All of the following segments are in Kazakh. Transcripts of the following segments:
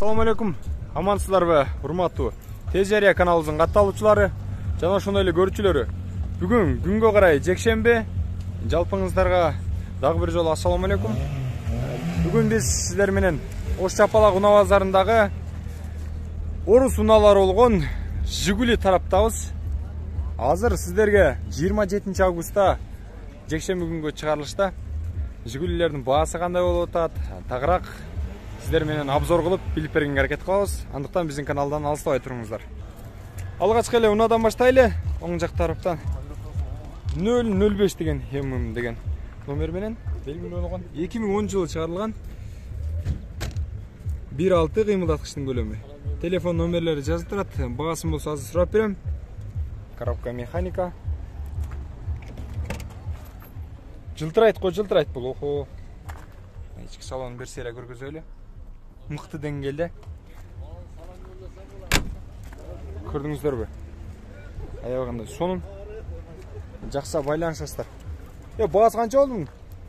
Assalamu alaikum. Амансыздарбы, урматтуу Тез Жария каналыбыздын катталуучулары жана ошондой эле көрүүчүлөрү. Бүгүн күнгө карай жекшемби. Жалпыңыздарга дагы бир жолу ассаламу алейкум. Бүгүн биз сиздер менен Ош Чапалак унаа базарындагы орус унаалары болгон Жигули тараптабыз. Азыр сиздерге 27 августта жекшемби күнгө чыгарылышта Жигулилердин баасы кандай болуп атат, тагыраак сиздер менен обзор кылып билип бергенге аракет кылабыз. Андыктан биздин каналдан алыстабай туруңуздар. Алгачкы эле унаадан баштайлы. Оң жак тараптан 005 деген ММ деген номер менен белгилөнгөн 2010 жылы чыгарылган 1.6 кыймылдаткычтын көлөмү. Телефон номерлери жазып турат. Баасын болсо азыр сурап берем. Коробка механика. Жылтырайт го, жылтырайт бул. Охо. Ички салонун бир серия көргөзөлү. Мыкты деңгээлде. Көрдүңүздөрбү? Аябагында сонун жакса байланышасыздар. Баасы канча болду?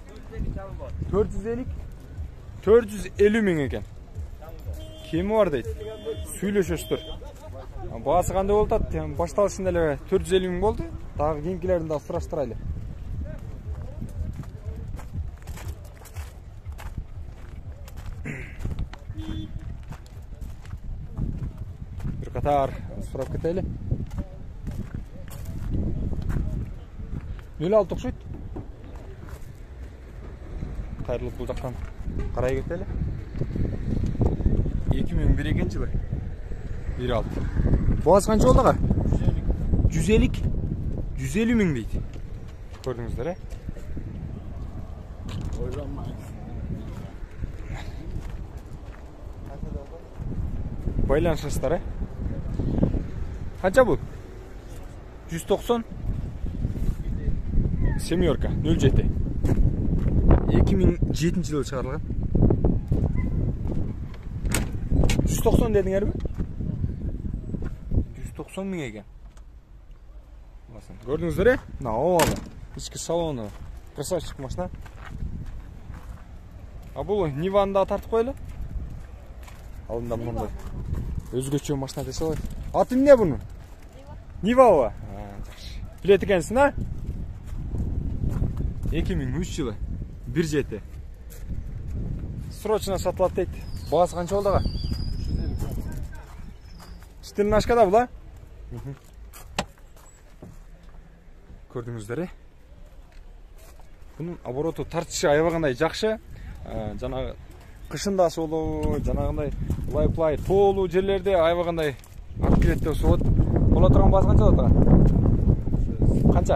450 миң экен. Кеми бар дейт. Сүйлөшөсүздөр. Баасы кандай болуп атат? Башталышында эле 450 миң болду. Дагы кийинкилерин да сураштырайлы. Bir катар сурап кетели. 06 окшойт. Кайрылып бул жактан карай кетели. 2001 экен жылы. 1.6. Баасы канча болду ага? 150 миң дейт. Көрдүңүздөр, э? Байланышасыздар, э? Канча бул? 190 семерка 07. 2007 жылы чыгарылган. 190 дедиңерби? 190 миң экен. Көрдүңүздөр, э? Оба. Ички салону. Красавчик машина. А бул Ниваны да тартып коелу. Алдында мындай өзгөчө машина десе болот. Аты эмне бунун? Нива. Билет экенсиң, а? 2003 жылы 1.7. Срочно сатылат дейт. Баасы канча болду ага? 4 да бул, а? Көрдүңүздөр, э? Бунун обороту тартышы аябагандай жакшы. Жанагы кышындасы болобу, жанагындай лай тоолуу жерлерде аябагандай ак келет деп болот. Бола турган баасы канча болот ага? Канча?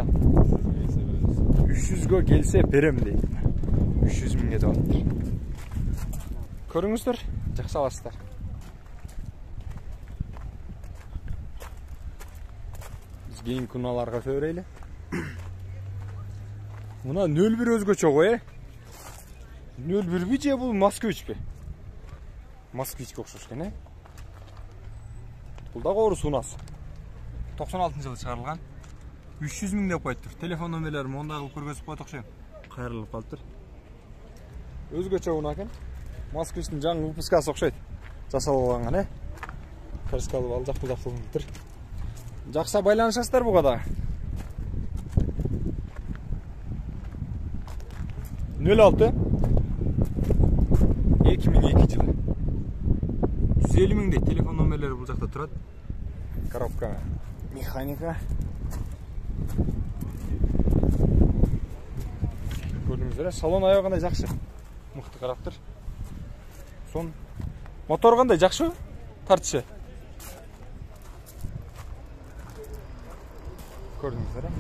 300гө келсе берем дейт. 300 миңге деп атат. Көрүңүздөр, жакшы аласыздар. Биз кийинки унааларга өтө берели. Мына 01 өзгөчө го, э? 01 же бул Москвичпи? Москвичке окшош экен, э? Бул дагы орус унасы. 96 жылы чыгарылган. 300 миң деп коюптур. Телефон номерлери монда кылып көргөзүп коет окшойм. Кайрылып калыптыр. Өзгөчө унаа экен. Москвичтин жаңы выпускасы окшойт. Жасалып алган, э? Краскалып ал жак бул жак кылыныптыр. Жакса байланышасыздар буга да. 06 2002 жылы 150 миң дейт. Телефон номерлери бул жакта турат. Коробка механика. Көрдүңүздөр, салон аябагандай жакшы. Мыкты караптыр. Сон мотор кандай жакшы? Тартышы. Көрдүңүздөр, э?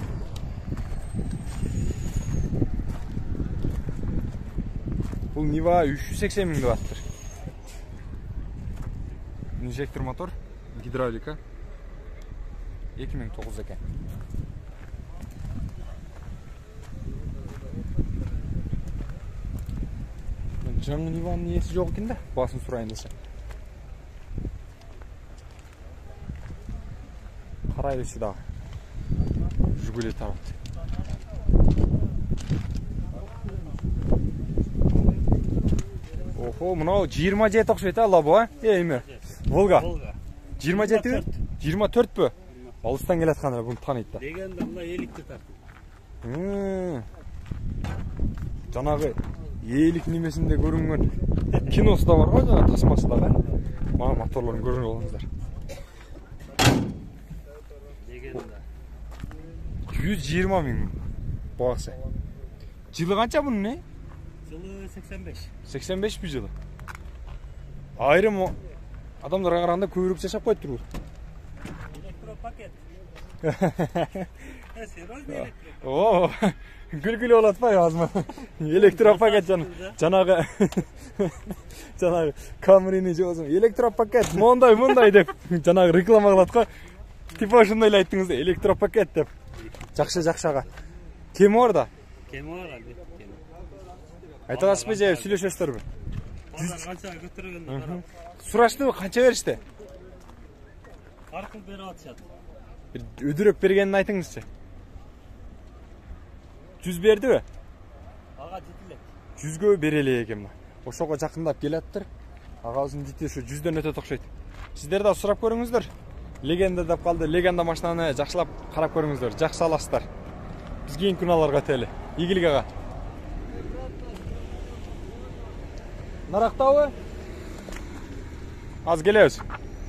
Бул Нива 380 миң деп аттыр. Инжектор мотор, гидравлика. 2009 экен. Жаңы Ниванын ээси жок экен да, баасын сурайын десе. Карай берчи дагы. Жигули тарапты. Охо, мынау 27 окшойт а лабо, а? Эми. Волга. 27? 24 пө? Алыстан келатканда буну тааныйт да. Дегенде мына эликти тартып. Жанагы элик немесинде көрүнгөн киносу да бар го, жана тасмасы дагы. Мага моторлорун көрүнүп алыңыздар. Дегенде 120 000 багасы. Жылы канча бунун, не? жылы 85. 85 бі жылы. Айрым адамдарға қарағанда көбірек жашап қойып тұр. Электропакет. Серьезный электропакет. О, күлкілі болады па азма. Электропакет жанағы Камрини жоғызым. Электропакет, мұндай деп жанағы реклама қылады қой. Типа шындайлы айттыңыз да, электропакет деп. Жақшаға. Кем орда? Кем var әлбетте. Айта аласыз ба же сүйлөшөсүздөр бі? Базар қанша көтөргөндө карап. Сурашты қанша беришти? Аркыл берип атышат. Bir ödürüp bergenini aytыңызчы. 100 берди бе? Ага жетилет. 100гө берели экен. Ошого жакындап келаттыр. Агабыздын жити ушу 100дөн өтө окшойт. Сиздер да сурап көрүңүздөр. Легенда деп калды. Легенда машинаны жакшылап карап көрүңүздөр. Жакшы аласыздар. Биз кийинки күналарга өтөлү. Ийгилик ага. Нарактабы? Az келебиз.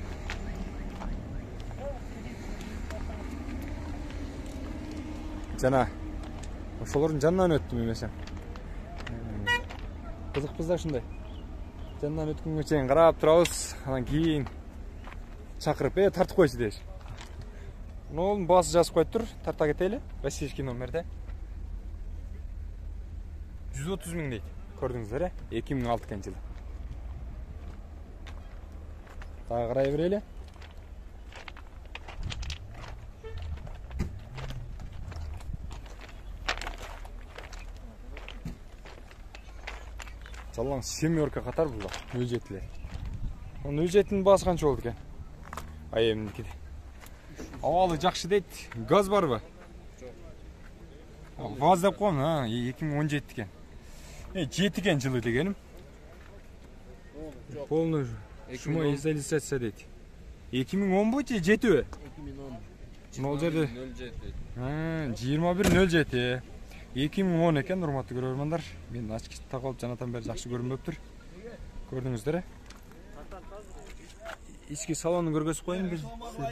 Жана ошолордун жанынан өттүм эмесем. Кызыкпыз да ушундай. Жанынан өткөнгө чейин карап турабыз, анан кийин чакырып, тартып койчу дейш. Нолун баасы жазып коюптур, тарта кетели. Российский номерде. 130 000 дейт. Көрдүңүздөр, 2006 экен жылы. Дагы карай берели. Жалаң семерка катар бул да, 07-лер. 07-нин баасы канча болду экен? АМ-никиде. Абалы жакшы дейт. Газ барбы? Жок. Газ деп коем, 2017 экен. 7 экен жылы дегеним. Полный шумоизоляция дейт. 2010 бу же 7 бе? 2010. Нол жерде 2107. 2010 экен, урматтуу көрөрмандар. Мен ачкычты такып жанатан бери жакшы көрүнбөптүр. Көрдүңүздөр. Ички салонун көргөзүп коеюн бир.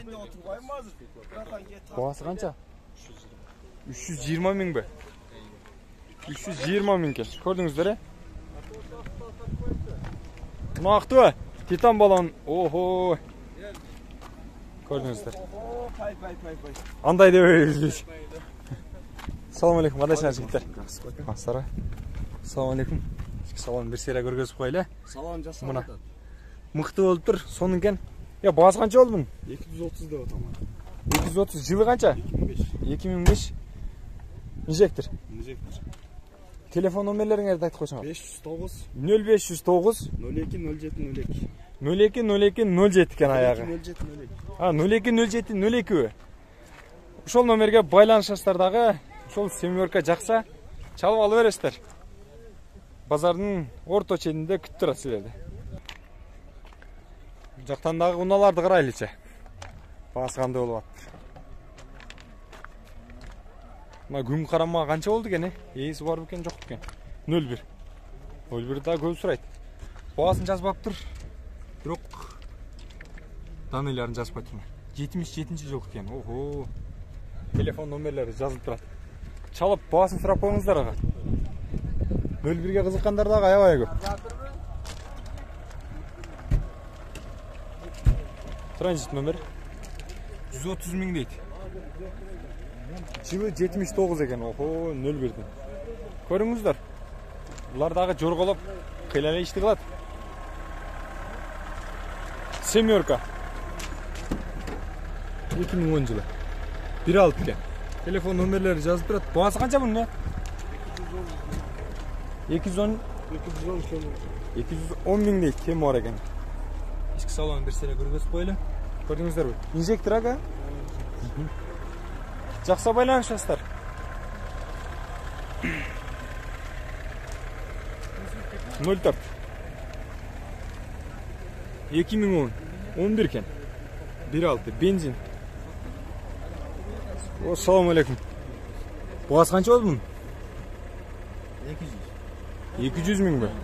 Баасы канча? 320 000 бе? 320 000 экен. Көрдүңүздөр. Мактуу. Титан балон. Охо. Көрдүңүздөр. Андай деп. Салам алейкум, адайсыңар жигиттер. Асара. Салам алейкум. Салам бир серия көргөзүп коелу. Салон жасап атат. Мыкты болуп тур, сонун экен. Баасы канча болду мунун? 230 деп атам. 230 жылы канча? 2005. Инжектор. Телефон номерлериңерди айтып койсоңор. 509 0509 020702. 020207 экен аягы. 020702. Ошол номерге байланышасыздар дагы. Ошол семерка жакса, чалып алып бересиздер. Базардын орто четинде күтүп турат силерди. Жактан дагы унааларды карайлычы. Баасы кандай болуп атат. Мына күн карамага канча болду экен, Ээси бар бекен, жок бекен? 01. 01 да көп сурайт. Баасын жазбаптыр. Бирок даныйларын жазбай турмун. 77-жыл экен. Ого. Телефон номерлери жазылып турат. Чалып баасын сурап коюңуздар ага. 01ге кызыккандар дагы аябай көп. Транзит номер 130 000 дейт. Жылы 79 экен. Охо, 01ден. Көрүңүздөр. Булар дагы жорголоп кыйлала ишти кылат. Семерка. 2010 жылы. 1.6 экен. Телефон номерлери жазып турат. Баасы канча бунун? 210 000 дейт. Кем бар экен. Ички салонун бир серия көргөзүп коелу. Көрдүңүздөрбү? Инжектор ага. Жакса байланышасыздар. 2011 eкен. 1.6 бензин. Assalamu alaikum. Boğaz qancha oldu bunun? 200 ming mi?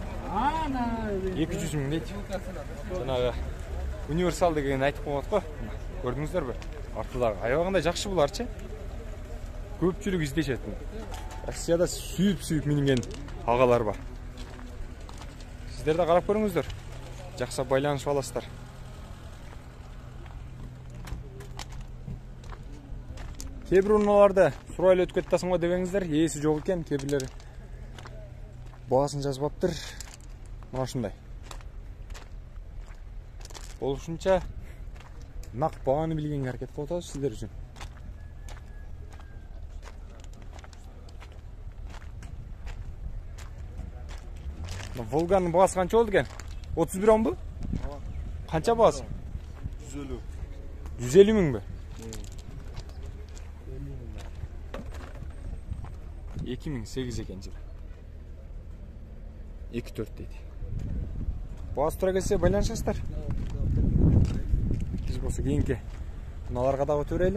200 ming deydi. Жаңағы универсал деген айтып қоймады ғой. Көрдіңіздер бе? Артыдағы аяғында жақсы бұларчы. Көпчілік іздешетін. Россияда сүйіп мінген ағалар бар. Сіздер де қарап көріңіздер. Жақсы байланышып аласыздар. Кейбір ұналарды сұрайлы өтіп кеттасың ба дегеніңіздер, есі жоқ екен, кейбірлері бағасын жазбаптыр. Мына шындай. Ол үшінше нақ бағаны білген әрекет қылып отырсыз сіздер үшін. Волганың бағасы қанша oldu екен? 31 он бұл? Қанша бағасы? 150. 150 мың бе? 2008 екен жылы. 2.4 дейді. Бағасы тұра келсе байланышасыздар. Біз болса кейінге мыналарға да өтөрелі.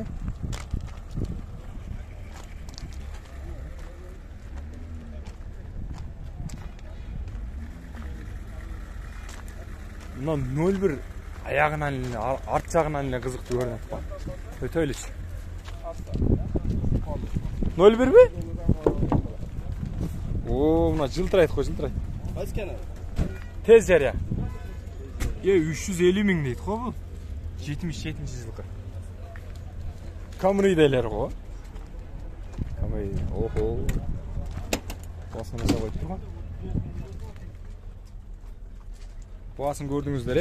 Мына 01 аяғынан арт жағынан қызықты көрінеді ба? Өтөйліш. 01 бе? О, мына жылтырайды қой, жылтырайды. Қайсы кені? Тез жария. 350 мың дейді қой бұл. 77-ші жылғы. Камри дейлер ғой. Камри, охо. Басын жасап қойып тұр ғой. Басын көрдіңіздер,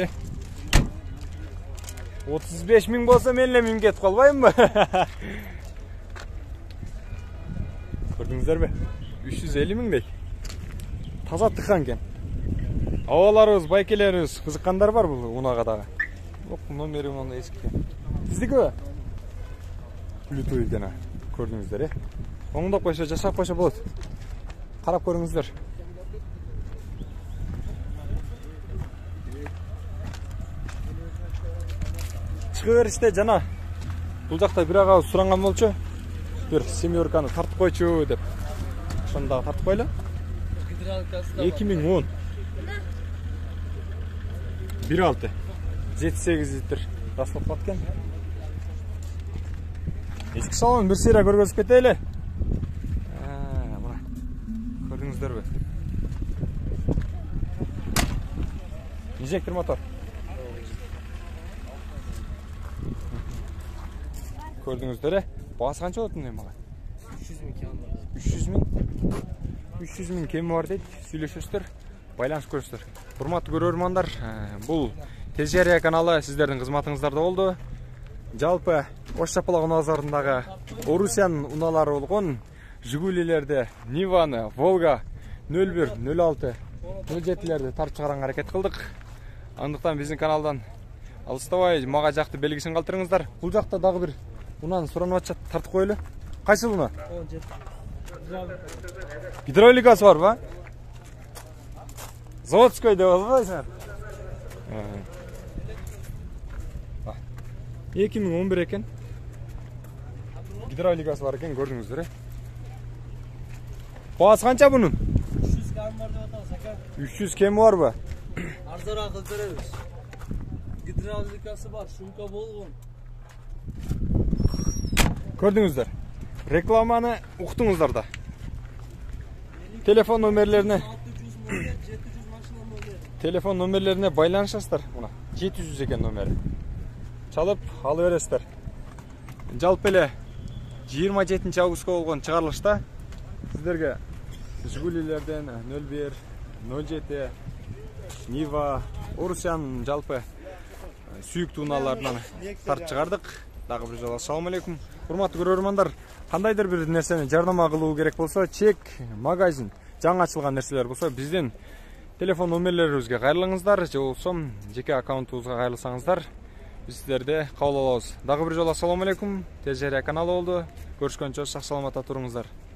35 мың болса менле мен кетіп қалбайым ба? Көрдіңіздер бе? 350 мың дей. Таза тыққан кен. Ауаларыз, байкелеріз, қызыққандар бар бұл ұнағадағы. Номері мұнда ескіген. Сіздікі бе? Bluetooth екен. Көрдіңіздер, оңдап қойса, жасап қойса болады. Қарап көріңіздер. Шығы беріште жана бұл жақта бір аға сұранған болчу. Bir семерканы тартып қойчу деп. Шындағы тартып қойлы. 2010. 1.6. 7-8 литр расылып қаткен. Ескі салон бір сира көргізіп кетейлі. Көрдіңіздер бе? Инжектор мотор. Көрдіңіздер, бағасы қанша болатын маған? 300 мың кемі бар дейді, сөйлесесіздер, байланыс көрсіздер. Құрметті көрермандар, бұл Тез Жария каналы сіздердің қызматыңыздарда болды. Жалпы Ошчапалақ ұназарындағы Орусиян ұналары болған Жигулилерді, Ниваны, Волга 01, 06, 07-лерді тартып шығарған әрекет қылдық. Андықтан біздің каналдан алыстабай маға жақты белгісін қалтырыңыздар. Бұл жақта дағы бір ұнаны сұранып атчат тартып қойлы. Қайсы бұны? Гидравликасы бар ба? Заводской деп алғайсыңар. 2011 екен. Гидравликасы бар екен, көрдіңіздер. Бағасы қанша бұның? 300 кем бар деп атамыз, ака. 300 кемі бар ба? Арзарақ қылдырабыз. Гидравликасы бар, шумка болған. Көрдіңіздер. Рекламаны ұқтыңыздар да. Телефон номерлеріне байланышасыздар. 700 екен номері. Çalып алып бересіздер. Жалпы эле 27 августка болгон чыгарылышта сіздерге Жигулилерден 01, 07, Нива, Орусиян жалпы сүйүктүү унааларынан тартып чыгардык. Дагы бир жолу ассаламу алейкум. Урматтуу көрөрмандар, кандайдыр бир нерсени жардама кылуу керек болсо, чек, магазин, жаңы ачылган нерселер болсо, биздин телефон номерлерибизге кайрылыңыздар, же болсо жеке аккаунтубузга кайрылсаңыздар, биз сиздерди кабыл алабыз. Дагы бир жолу ассаламу алейкум. Тез Жария каналы болду. Көрүшкөнчө сак саламатта туруңуздар.